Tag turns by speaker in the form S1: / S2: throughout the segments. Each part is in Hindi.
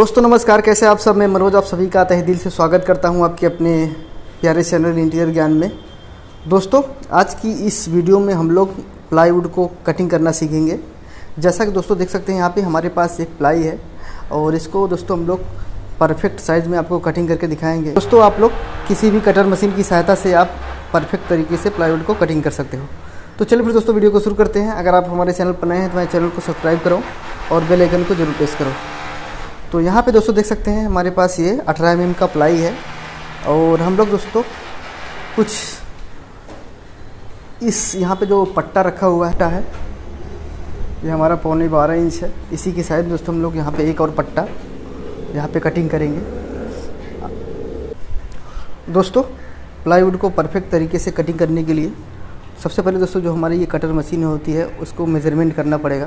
S1: दोस्तों नमस्कार, कैसे आप सब। मैं मनोज आप सभी का तहे दिल से स्वागत करता हूं आपके अपने प्यारे चैनल इंटीरियर ज्ञान में। दोस्तों आज की इस वीडियो में हम लोग प्लाईवुड को कटिंग करना सीखेंगे। जैसा कि दोस्तों देख सकते हैं यहाँ पे हमारे पास एक प्लाई है और इसको दोस्तों हम लोग परफेक्ट साइज़ में आपको कटिंग करके दिखाएंगे। दोस्तों आप लोग किसी भी कटर मशीन की सहायता से आप परफेक्ट तरीके से प्लाईवुड को कटिंग कर सकते हो। तो चलिए फिर दोस्तों वीडियो को शुरू करते हैं। अगर आप हमारे चैनल पर नए हैं तो हमारे चैनल को सब्सक्राइब करो और बेल आइकन को जरूर प्रेस करो। तो यहाँ पे दोस्तों देख सकते हैं हमारे पास ये 18 mm का प्लाई है और हम लोग दोस्तों कुछ इस यहाँ पे जो पट्टा रखा हुआ है ये हमारा 12.25 इंच है। इसी की साइड दोस्तों हम लोग यहाँ पे एक और पट्टा यहाँ पे कटिंग करेंगे। दोस्तों प्लाईवुड को परफेक्ट तरीके से कटिंग करने के लिए सबसे पहले दोस्तों जो हमारी ये कटर मशीन होती है उसको मेज़रमेंट करना पड़ेगा,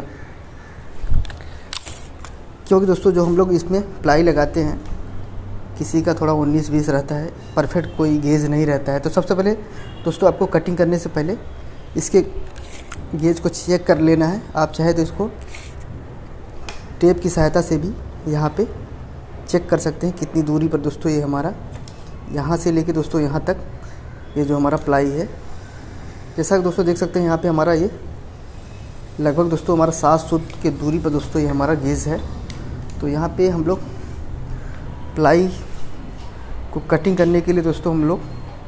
S1: क्योंकि दोस्तों जो हम लोग इसमें प्लाई लगाते हैं किसी का थोड़ा 19-20 रहता है, परफेक्ट कोई गेज नहीं रहता है। तो सबसे पहले दोस्तों आपको कटिंग करने से पहले इसके गेज को चेक कर लेना है। आप चाहे तो इसको टेप की सहायता से भी यहाँ पे चेक कर सकते हैं कितनी दूरी पर दोस्तों ये हमारा यहाँ से लेके दोस्तों यहाँ तक ये जो हमारा प्लाई है। जैसा कि दोस्तों देख सकते हैं यहाँ पे हमारा ये लगभग दोस्तों हमारा 7 फुट की दूरी पर दोस्तों ये हमारा गेज है। तो यहाँ पे हम लोग प्लाई को कटिंग करने के लिए दोस्तों हम लोग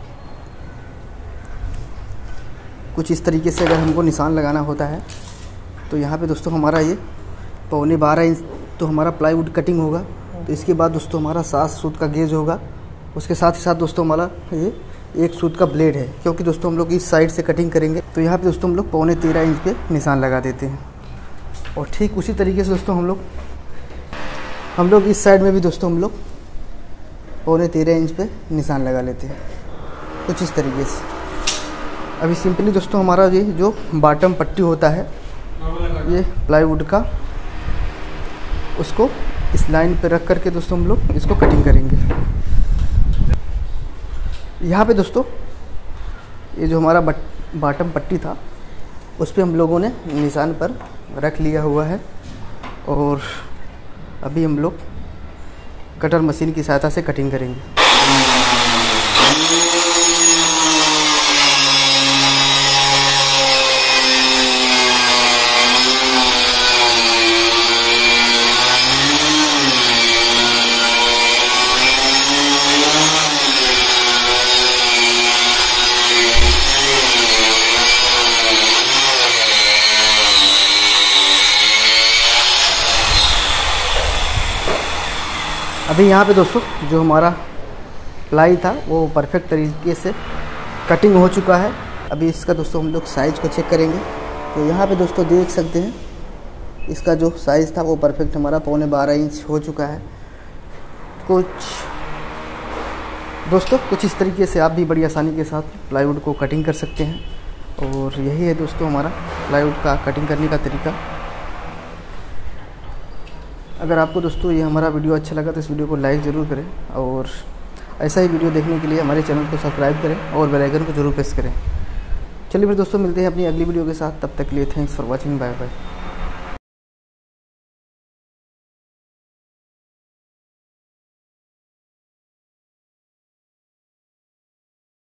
S1: कुछ इस तरीके से अगर हमको निशान लगाना होता है तो यहाँ पे दोस्तों हमारा ये 12.25 इंच तो हमारा प्लाईवुड कटिंग होगा। तो इसके बाद दोस्तों हमारा 7 सूत का गेज होगा। उसके साथ ही साथ दोस्तों हमारा ये 1 सूत का ब्लेड है, क्योंकि दोस्तों हम लोग इस साइड से कटिंग करेंगे। तो यहाँ पे दोस्तों हम लोग 12.13 इंच पे निशान लगा देते हैं। और ठीक उसी तरीके से दोस्तों हम लोग इस साइड में भी दोस्तों हम लोग 12.13 इंच पे निशान लगा लेते हैं कुछ इस तरीके से। अभी सिंपली दोस्तों हमारा ये जो बॉटम पट्टी होता है ये प्लाईवुड का, उसको इस लाइन पे रख करके दोस्तों हम लोग इसको कटिंग करेंगे। यहाँ पे दोस्तों ये जो हमारा बॉटम पट्टी था उस पे हम लोगों ने निशान पर रख लिया हुआ है और अभी हम लोग कटर मशीन की सहायता से कटिंग करेंगे। अभी यहाँ पे दोस्तों जो हमारा प्लाई था वो परफेक्ट तरीके से कटिंग हो चुका है। अभी इसका दोस्तों हम लोग साइज़ को चेक करेंगे। तो यहाँ पे दोस्तों देख सकते हैं इसका जो साइज़ था वो परफेक्ट हमारा 12.25 इंच हो चुका है। कुछ इस तरीके से आप भी बड़ी आसानी के साथ प्लाईवुड को कटिंग कर सकते हैं। और यही है दोस्तों हमारा प्लाईवुड का कटिंग करने का तरीका। अगर आपको दोस्तों ये हमारा वीडियो अच्छा लगा तो इस वीडियो को लाइक ज़रूर करें और ऐसा ही वीडियो देखने के लिए हमारे चैनल को सब्सक्राइब करें और बेल आइकन को जरूर प्रेस करें। चलिए फिर दोस्तों मिलते हैं अपनी अगली वीडियो के साथ। तब तक के लिए thanks for watching. Bye bye.